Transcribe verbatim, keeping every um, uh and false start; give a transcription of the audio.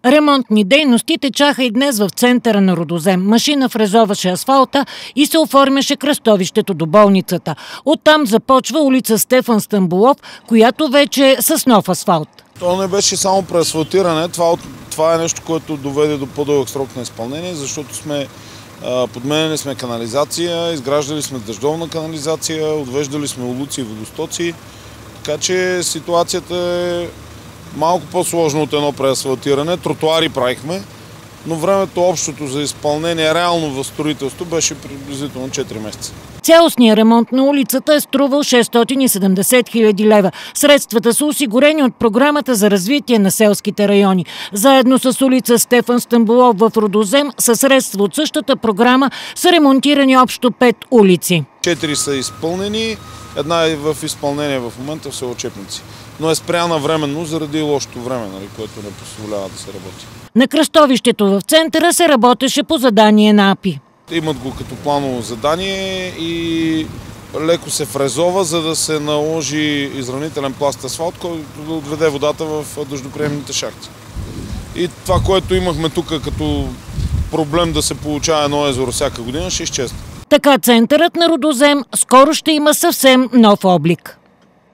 Ремонтни дейности течаха и днес в центъра на Рудозем. Машина фрезоваше асфалта и се оформяше кръстовището до болницата. Оттам започва улица Стефан Стамболов, която вече е с нов асфалт. То не беше само преасфалтиране. Това, това е нещо, което доведе до по-дълъг срок на изпълнение, защото сме подменяли сме канализация, изграждали сме дъждовна канализация, отвеждали сме улуци и водостоци. Така че ситуацията е малко по-сложно от едно преасфалтиране. Тротуари правихме, но времето общото за изпълнение реално в строителство беше приблизително четири месеца. Цялостният ремонт на улицата е струвал шестстотин и седемдесет хиляди лева. Средствата са осигурени от Програмата за развитие на селските райони. Заедно с улица Стефан Стамболов в Рудозем, със средства от същата програма са ремонтирани общо пет улици. Четири са изпълнени, една е в изпълнение в момента в село Чепници. Но е спряна временно заради лошото време, нали, което не позволява да се работи. На кръстовището в центъра се работеше по задание на АПИ. Имат го като планово задание и леко се фрезова, за да се наложи изравнителен пласт асфалт, който да отведе водата в дъждоприемните шахти. И това, което имахме тук като проблем да се получава едно езеро всяка година, ще изчезне. Така центърът на Рудозем скоро ще има съвсем нов облик.